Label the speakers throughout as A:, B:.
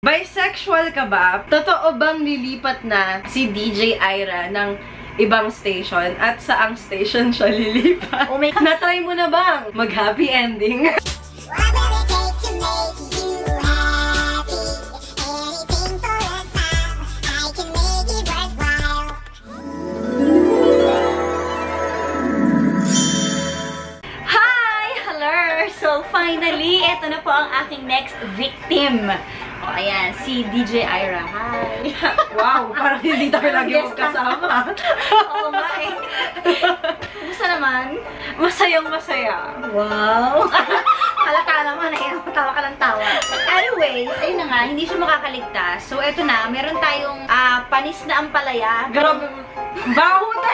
A: Bisexual ka ba? Totoo bang lilipat na si DJ Ira ng ibang station? At saang station siya lilipat?
B: Oh my...
A: Na-try mo na bang mag-happy ending?
B: So, finally, ito na po ang aking next victim. O, ayan, si DJ Ira. Hi!
A: Wow, parang hindi tayo lagi magkasama.
B: Oo nga eh. Kumusta naman?
A: Masayang masaya.
B: Wow! Halata naman eh. Tawa ka ng tawa. Anyways, ayun na nga, hindi siya makakaligtas. So, ito na, meron tayong panis na ampalaya.
A: Grabe. Baho na!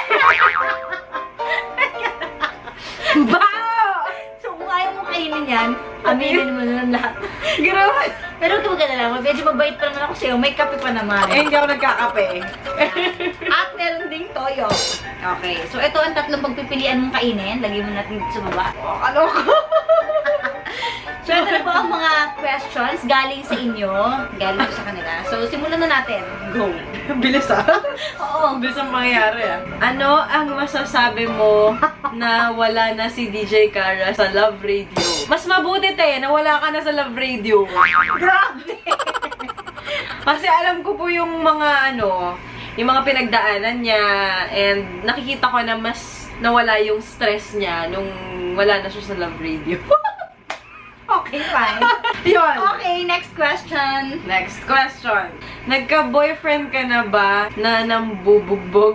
A: Baho!
B: Ayaw mo kainin yan, aminin mo na lang lahat.
A: Grabe.
B: Pero huwag ka na lang, medyo mabait pa naman ako sa'yo, may kape pa naman.
A: Eh, hindi ako nagkakape.
B: At meron ding toyo. Okay, so ito ang tatlong pagpipilian mong kainin. Lagay mo natin dito sa baba.
A: Oh, ano ko?
B: So ito na po ang mga questions galing sa inyo, galing sa kanila. So simulan na natin.
A: Go. Bilis ah.
B: Oo.
A: Bilis ang mangyayari ah. Ano ang masasabi mo na wala na si DJ Cara sa Love Radio? Mas mabuti na wala ka na sa Love Radio.
B: Grabe!
A: Kasi alam ko po yung mga yung mga pinagdaanan niya and nakikita ko na mas nawala yung stress niya nung wala na siya sa Love Radio.
B: Okay, fine.
A: Yun.
B: Okay, next question.
A: Next question. Nagka-boyfriend ka na ba na nambubugbog?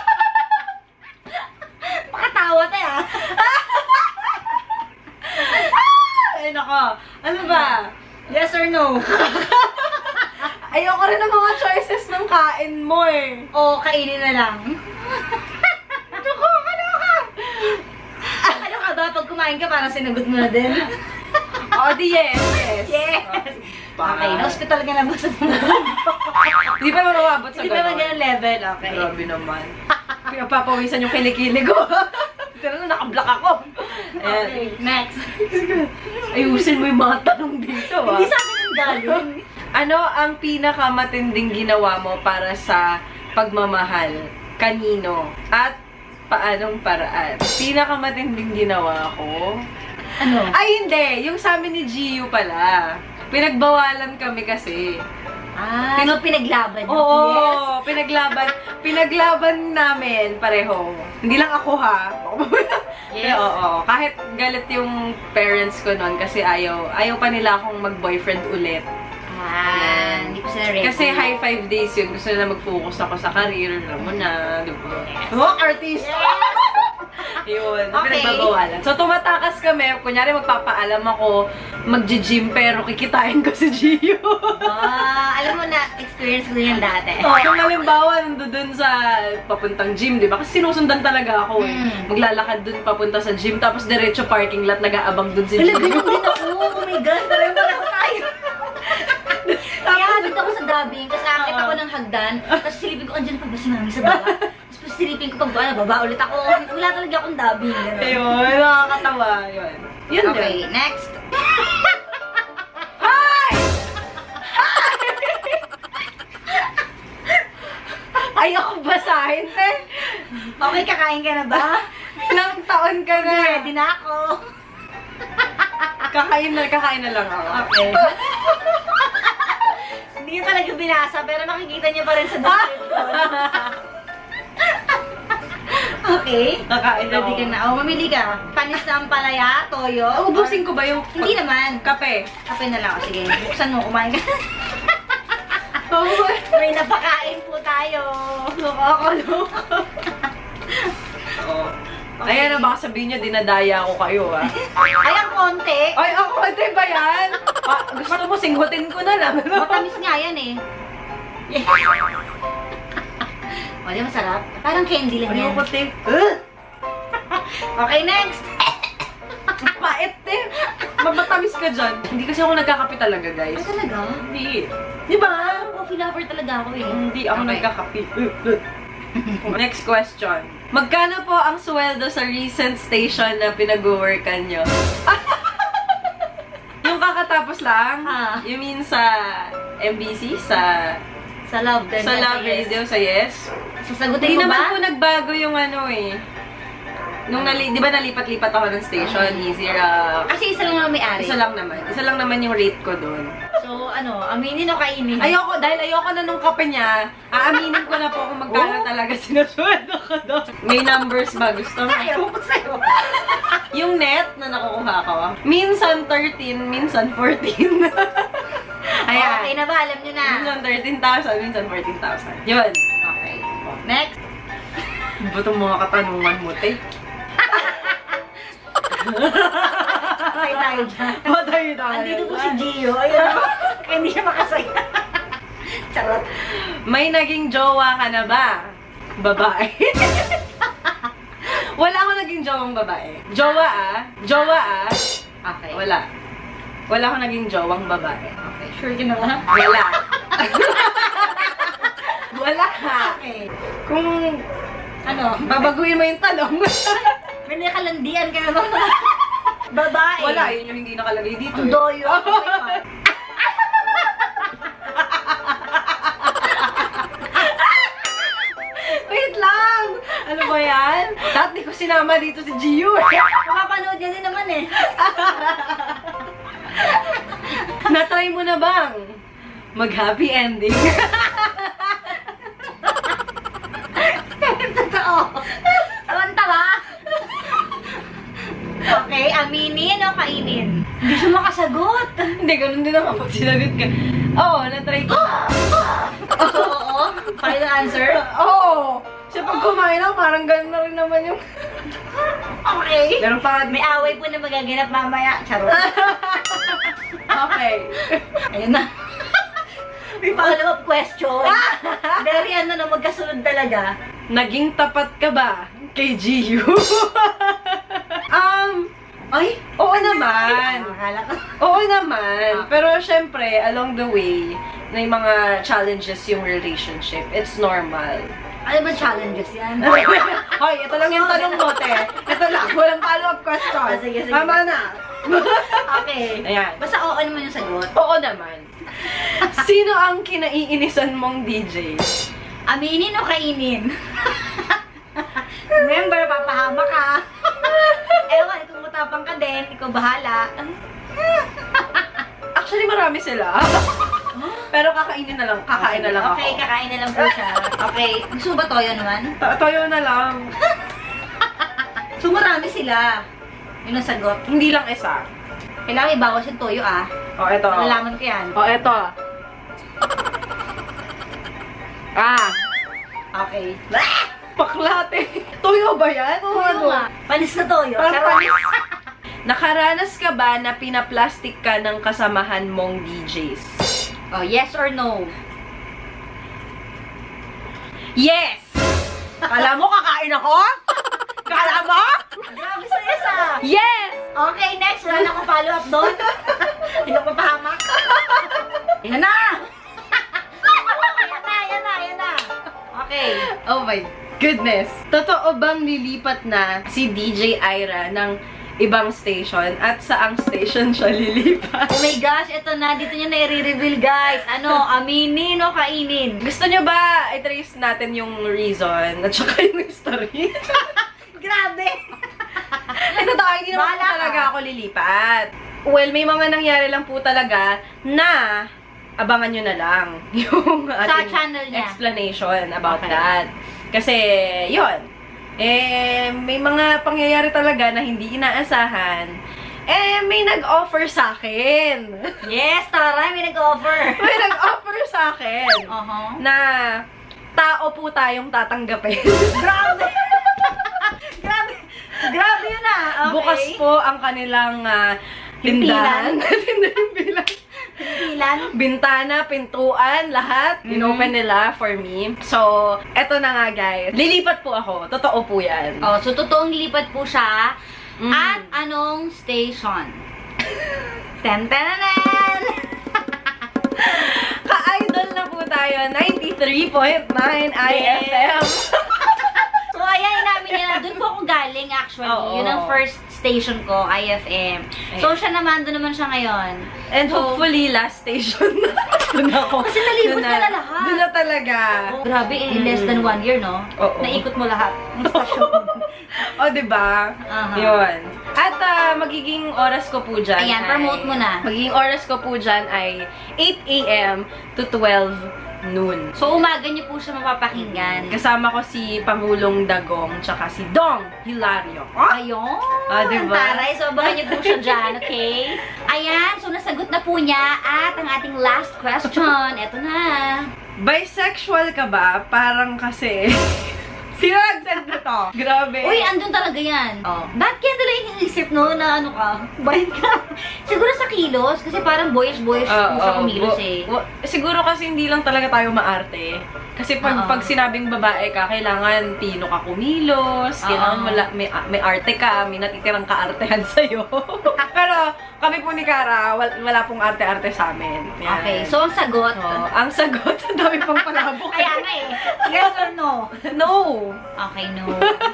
B: Pakatawa tayo ah.
A: Ay, nako. Ano ba?
B: Yes or no?
A: Ayoko rin ng mga choices ng kain mo eh.
B: O, kainin na lang.
A: Ano ka?
B: Ano ka ba? Pag kumain ka, parang sinagot mo na din.
A: Oh, di yes.
B: Yes. Okay, na-hospital ka na ba sa mga?
A: Di ba marumabot sa
B: Hindi pa naman ganun level, okay.
A: Grabe naman. Pinapapawisan yung kilikili ko. Pero naka-block ako.
B: Okay, next.
A: Ayusin mo yung mga tanong dito ah.
B: Hindi sa akin ang galing.
A: Ano ang pinakamatinding ginawa mo para sa pagmamahal? Kanino? At paanong paraan? Pinakamatinding ginawa ko?
B: Ano?
A: Ay, hindi. Yung sa amin ni Gio pala. Pinagbawalan kami kasi.
B: Ah, so pinaglaban niyo?
A: Oo,
B: Yes.
A: pinaglaban namin pareho. Hindi lang ako ha.
B: Yes.
A: Pero oo, kahit galit yung parents ko noon kasi ayaw pa nila akong mag-boyfriend ulit.
B: Ah, hindi ko sila ready.
A: Kasi high 5 days yun. Gusto nila mag-focus ako sa career. Alam mo na, diba? Oh, artist!
B: Yes!
A: Yun,
B: Okay.
A: pinagbabawalan. So, tumatakas kami. Kunyari, magpapaalam ako, mag-gym, pero kikitain ko si Gio.
B: Alam mo na, experience ko yan dati.
A: Kung halimbawa, nandun sa papuntang gym, di ba? Kasi sinusundan talaga ako eh. Maglalakad dun papunta sa gym, tapos diretso parking lot, nag-aabang dun si Gio.
B: Alam, ganun din ako. Oh my God, parang pareho tayo. Kaya dito ako sa dubbing, kasi akit ako ng hagdan, tapos silipin ko, andyan pa ba si Mami sa baba? Tapos silipin ko pag baba ulit ako. Wala talaga akong dubbing.
A: Ayun, nakakatawa. Yun. Yun
B: Okay,
A: din.
B: next.
A: Hi! Ayoko basahin, te.
B: Okay, kakain ka na ba?
A: Ilang taon ka na.
B: Ready na ako.
A: Kakain na lang ako.
B: Okay. Hindi ko talaga binasa, pero makikita niyo pa rin sa description. Okay.
A: Kakain
B: Ready
A: ako.
B: ka na. O, mamili ka. Panis na ampalaya, toyo.
A: Ubusin ko ba yung...
B: Hindi naman.
A: Kape.
B: Kape na lang. O, sige, buksan mo. Kumain ka.
A: Oh,
B: May napakain po tayo.
A: nakakaloka. Oh.
B: Okay.
A: Ayan na, baka sabihin niya, dinadaya ko kayo, ah.
B: Ay, ang konti.
A: Ay, ako, ate ba yan? Gusto mo, singgutin ko na lang.
B: Matamis nga yan eh. O, di masarap? Parang candy lang yan.
A: Ayoko, te.
B: Okay, next.
A: Pait, te. Matamis ka dyan. Hindi kasi ako nagkakape talaga, guys.
B: Ay, talaga?
A: Hindi. Di ba?
B: Coffee lover talaga ako eh.
A: Hindi ako
B: Okay.
A: nagkakape. Next question. Magkano po ang sweldo sa recent station na pinag-workan nyo? Yung kakatapos lang?
B: Ah.
A: You mean sa MBC, sa
B: Love din.
A: sa Love Radio, sa Yes.
B: Sasagutin
A: Hindi
B: mo
A: naman
B: ba?
A: po nagbago yung ano eh. Nung di ba nalipat-lipat ako ng station, Easy Rock.
B: Kasi isa lang ang may-ari.
A: Isa lang naman. Isa lang naman yung rate ko doon.
B: So, ano, aminin o kainin?
A: Dahil ayoko na nung kape niya, aaminin ko na po kung magkano talaga sinasweldo ko doon. May numbers ba? Gusto mo?
B: Ayaw ko sa'yo.
A: Yung net na nakukuha ko, minsan 13, minsan 14. Ayan.
B: Okay na ba? Alam nyo na.
A: Minsan 13,000, minsan 14,000. Yun.
B: Okay. Next.
A: Butong mga katanungan mo, te.
B: Okay tayo dyan.
A: Patay tayo.
B: Andito po si Gio. Ayun. Kaya hindi siya makasaya. Charot.
A: May naging jowa ka na ba? Babae. Wala ako naging jowang babae. Jowa ah.
B: Okay.
A: Wala. Wala ako naging jowang babae.
B: Okay. Sure ka na ba?
A: Wala. Wala.
B: Okay.
A: Kung
B: Ano?
A: babaguhin mo yung tanong.
B: May nakalandian ka na ba? Babae.
A: Wala, yun yung hindi nakalagay dito.
B: Ang doyo.
A: Wait lang! Ano ba yan? Dati di ko sinama dito si Gio.
B: Makapanood niya din naman eh.
A: Na-try mo na bang mag-happy ending?
B: Totoo. Tawan-tawa. Okay, aminin o kainin? Hindi siya makasagot.
A: Hindi, ganun din naman pag sinagot ka. Oo, na-try ko.
B: Oo. Final answer?
A: Oo! Siya pag kumain ako, parang ganun na rin naman yung...
B: Okay.
A: Meron pa...
B: May away po na magaganap mamaya. Charot.
A: Okay.
B: Ayun na. May follow-up question. Very ano na, magkasunod talaga.
A: Naging tapat ka ba kay Gio? Ay, oo naman.
B: Akala ko.
A: Oo naman. Pero syempre, along the way, may mga challenges yung relationship. It's normal.
B: Ano ba challenges yan?
A: Hoy, ito lang yung tanong mo, te. Ito lang, walang follow-up question.
B: Sige.
A: Tama na.
B: Okay.
A: Ayan.
B: Basta oo naman yung sagot.
A: Oo naman. Sino ang kinaiinisan mong DJ?
B: Aminin o kainin? Remember, papahama ka. Ewan, kung matapang ka din, ikaw bahala.
A: Actually, marami sila. Pero kakainin na lang. Kakain na lang ako.
B: Okay, kakain na lang po siya. Okay. Gusto ba toyo naman?
A: Toyo na lang.
B: So, marami sila. Yun ang sagot.
A: Hindi lang isa.
B: Kailangan ibawas yung toyo, ah.
A: O, eto.
B: Nalalaman ko yan.
A: O, eto.
B: Okay.
A: Paklate. Toyo ba yan? O ano?
B: Panis na toyo.
A: Parang
B: Charot.
A: panis. Nakaranas ka ba na pinaplastic ka ng kasamahan mong DJs?
B: Oh, yes or no?
A: Yes! Kala mo kakain ako? Kala mo?
B: Grabe sa isa.
A: Yes!
B: Okay, next. Wala na akong follow-up doon. Hindi ko papahamak. Yan na! Yan na. Okay.
A: Oh my goodness. Totoo bang lilipat na si DJ Ira ng ibang station at saang station siya lilipat?
B: Oh my gosh, eto na. Dito niya na i-reveal, guys. Ano, aminin o kainin?
A: Gusto nyo ba i-trace natin yung reason at saka yung history?
B: Grabe!
A: Ito daw, hindi naman
B: Bahala ka.
A: talaga ako lilipat. Well, may mga nangyari lang po talaga na abangan nyo na lang yung
B: Sa
A: ating
B: channel niya.
A: explanation about
B: Okay.
A: that. Kasi, yun. May mga pangyayari talaga na hindi inaasahan. May nag-offer sa akin.
B: Yes, taray, may nag-offer.
A: May nag-offer sa akin na tao po tayong tatanggapin.
B: Grabe! Grabe yun ah. Okay.
A: Bukas po ang kanilang tindahan. Tindahan.
B: Pilan.
A: Bintana, pintuan, lahat. Inopen nila for me. So, eto na nga guys. Lilipat po ako. Totoo po yan.
B: Oh, so totoong lipat po siya.
A: Mhm.
B: At anong station? Ten-ten-ten!
A: Ka-idol na po tayo. 93.9 IFM.
B: So, ayan, inamin niya na. Doon po ako galing actually.
A: Oo.
B: Yun ang first station ko, IFM. So, siya naman, doon naman siya ngayon.
A: And
B: So,
A: hopefully, last station. Doon ako.
B: Kasi nalibot ka na lahat.
A: Doon na talaga.
B: Oh, grabe, in less than 1 year, no?
A: Oo.
B: Naikot mo lahat ng stasyon.
A: O, diba? Yun. At magiging oras ko po dyan
B: Ayan, promote mo na.
A: Magiging oras ko po dyan ay 8 a.m. to 12 noon.
B: So, umaga niyo po siya mapapakinggan.
A: Kasama ko si Pangulong Dagong tsaka si Dong Hilario.
B: Ayun!
A: Diba?
B: Taray, so abangan niyo po siya dyan, okay? Ayan, so nasagot na po niya at ang ating last question, eto na.
A: Bisexual ka ba? Parang kasi... Sino nag-send na to? Grabe.
B: Uy, andun talaga yan. Bakit kaya talaga iniisip, no, na ano ka? Bayad ka? Siguro sa kilos, kasi parang boyish-boyish mo siya kumilos eh.
A: Siguro kasi hindi lang talaga tayo maarte. Kasi pag sinabing babae ka, kailangan tino ka kumilos, kailangan may arte ka, may natitirang kaartehan sa'yo. Pero kami po ni Cara, wala pong arte-arte sa amin. Yan.
B: Okay, so ang sagot?
A: Ang sagot, ang dami pang palabok.
B: Kaya nga eh. Yes or no?
A: No.
B: Okay, no.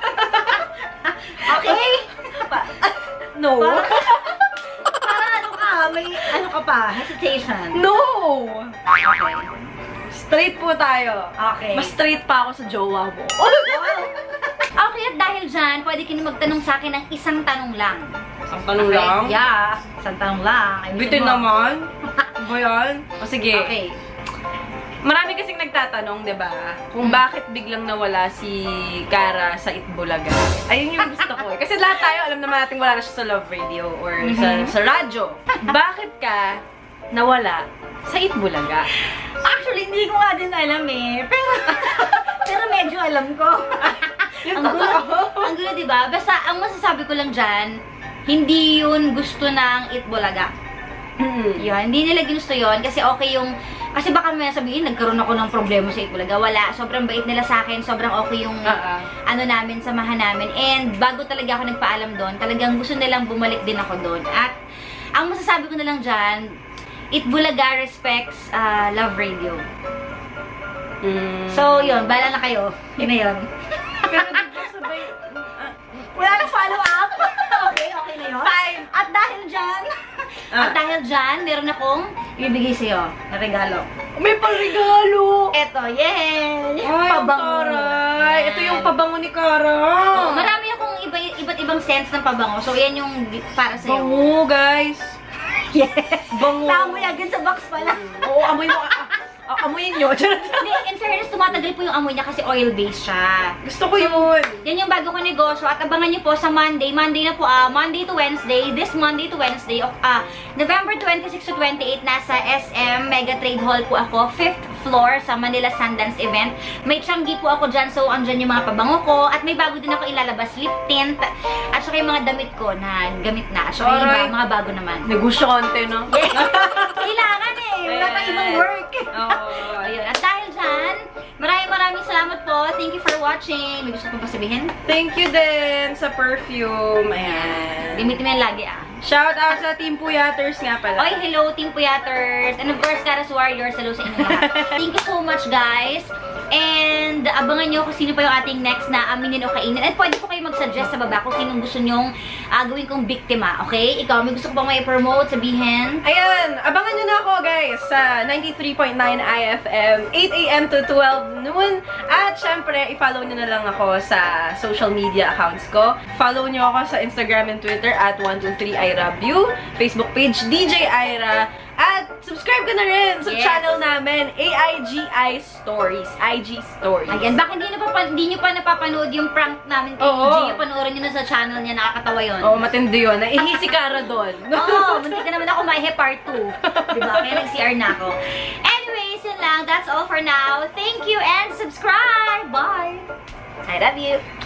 B: Okay?
A: No.
B: Parang ano ka, may ano ka pa, hesitation.
A: No.
B: Okay.
A: Straight po tayo.
B: Okay.
A: Mas straight pa ako sa jowa mo.
B: Okay, at dahil dyan, pwede ka na magtanong sa akin ng isang tanong lang.
A: Isang tanong lang?
B: Yeah, isang tanong lang.
A: Bitin naman. Ba yan? O sige.
B: Okay.
A: Marami kasing nagtatanong, di ba? Kung bakit biglang nawala si Cara sa Itbulaga. Ayun yung gusto ko eh. Kasi lahat tayo, alam naman natin wala na siya sa Love Radio or sa radyo. Bakit ka nawala sa Itbulaga?
B: Actually, hindi ko nga din alam eh. Pero medyo alam ko. Ang gulo, diba? Basta, ang masasabi ko lang dyan, hindi yun gusto ng Itbulaga. Yun, hindi nila ginusto yun. Kasi okay yung... Kasi baka may sabihin, nagkaroon ako ng problema sa Itbulaga. Wala. Sobrang bait nila sa akin. Sobrang okay yung ano namin, samahan namin. And bago talaga ako nagpaalam doon, talagang gusto nilang bumalik din ako doon. At ang masasabi ko na lang dyan, Itbulaga respects Love Radio. So, yun. Bahala na kayo. Yun na yun.
A: Pero diba sabay...
B: Wala na follow up. Okay na yun.
A: Fine.
B: At dahil dyan, meron akong ibibigay sa'yo na regalo.
A: May pang-regalo!
B: Eto, yay!
A: Ay, pabango. Ito yung pabango ni Cara.
B: Marami akong iba't ibang scents ng pabango. So, yan yung para sa'yo.
A: Bango, guys.
B: Yes.
A: Bango.
B: Tama agad sa box pala.
A: Oo, amoy mo. Amoyin nyo.
B: Hindi, in fairness, tumatagal po yung amoy niya kasi oil-based siya.
A: Gusto ko yun.
B: Yan yung bago ko negosyo. At abangan niyo po sa Monday. Monday na po, Monday to Wednesday. This Monday to Wednesday. November 26 to 28, nasa SM Mega Trade Hall po ako. 5th floor sa Manila Sundance event. May tiyanggi po ako dyan. So, andyan yung mga pabango ko. At may bago din ako ilalabas. Lip tint. At saka yung mga damit ko na gamit na. At saka yung iba, mga bago naman.
A: Negosyo konti, no?
B: Yes. Kailangan eh. Wala pa ibang work.
A: Ayun.
B: At dahil dyan, maraming salamat po. Thank you for watching. May gusto kong pasabihin?
A: Thank you din sa perfume. Ayan.
B: Gamitin mo yan lagi
A: Shout out sa Team Puyaters nga pala.
B: Oy, hello Team Puyaters. And of course, Caras Warriors. Hello sa inyo lahat. Thank you so much, guys. And abangan nyo kung sino pa yung ating next na aminin o kainin. At pwede po kayo mag-suggest sa baba kung sinong gusto nyong gawin kong biktima. Okay? Ikaw, may gusto ko bang may promote, sabihin?
A: Ayan, abangan nyo na ako guys sa 93.9 IFM, 8 a.m. to 12 noon. At syempre, i-follow nyo na lang ako sa social media accounts ko. Follow nyo ako sa Instagram and Twitter at 123IRaBu, Facebook page DJ Ira, at subscribe ka na rin sa channel namin, AIGI Stories, IG Stories.
B: Ayan, baka hindi nyo pa napapanood yung prank namin kay EG, panoorin nyo na sa channel niya, nakakatawa yun.
A: Oo, matindi yun. Naihi si Cara doon.
B: Oo, hindi ka naman ako maihe part 2. Diba? Kaya nag-CR na ako. Anyways, yun lang. That's all for now. Thank you and subscribe! Bye! I love you!